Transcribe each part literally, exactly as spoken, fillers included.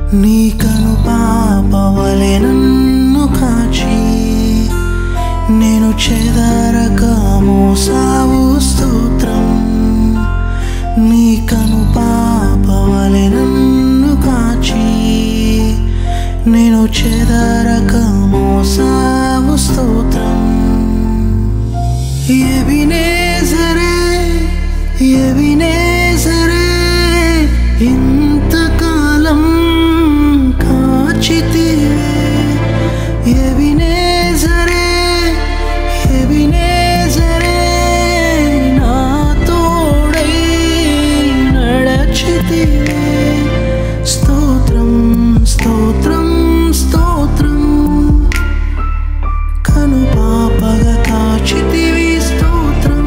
నీ కను పాపవలె నన్ను కాచి నేను చెదరక మోసావు స్తోత్రం. నీ కను పాపవలె నన్ను కాచి నేను చెదరక మోసావు స్తోత్రం. ఎబినేజరే ఎబినేజరే ఇంతకాలం కాచితివే. ఎబినేజరే ఎబినేజరే నా తోడై నడచితివే. స్తోత్రం స్తోత్రం స్తోత్రం కను పాపగా కాచితివి. స్తోత్రం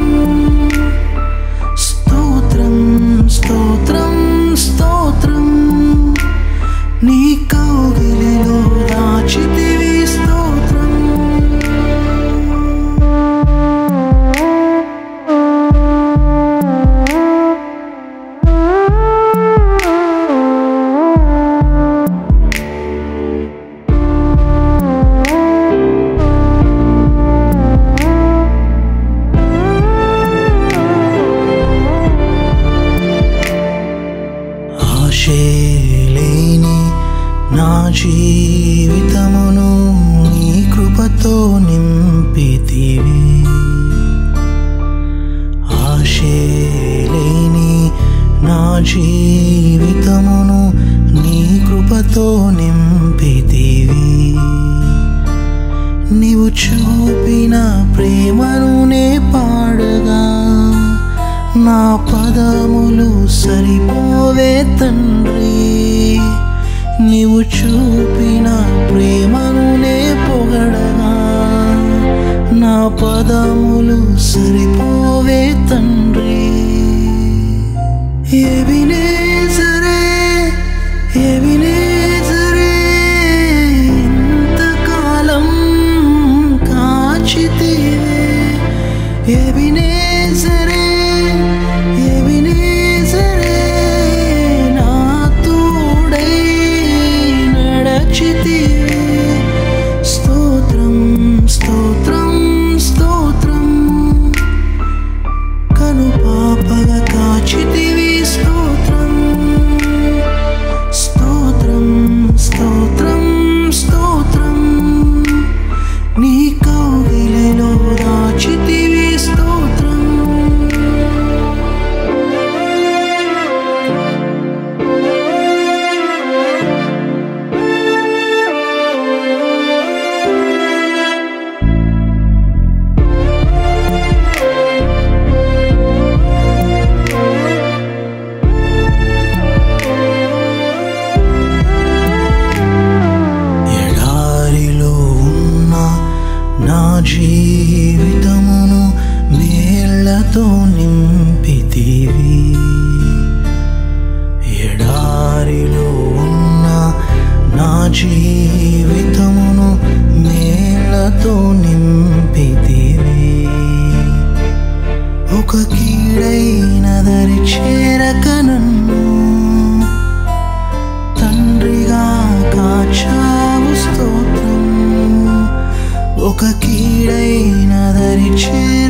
స్తోత్రం స్తోత్రం స్తోత్రం నీ కౌగిలిలో దాచితివి. స్తోత్రం ఆశలేని నా జీవితమును నీ కృపతో నింపితివి. ఆశలేని నా జీవితమును నీ కృపతో నింపితివి. నీవు చూపిన ప్రేమను నే పాడగా నా పదములు సరిపోవే తండ్రి. నీవు చూపిన ప్రేమను నే పొగడగా నా పదములు సరిపోవే తండ్రి. ఎబినేజరే ఎబినేజరే ఇంతకాలం కాచితివే. ఎబినేజరే ఎబినేజరే నా తోడై నడచితివే. స్తోత్రం స్తోత్రం స్తోత్రం కను పాపగా కాచితివి. స్తోత్రం స్తోత్రం స్తోత్రం స్తోత్రం నీ కౌగిలిలో దాచితివి. స్తోత్రం నా జీవితమును మేళ్లతో నింపితివి. ఎడారిలో ఉన్న నా జీవితమును మేళ్లతో నింపితివి. ఒక కీడైన దరి చేరక నన్ను తండ్రిగా కాచావు. స్తోత్రం ఒక కీడైన దరి చే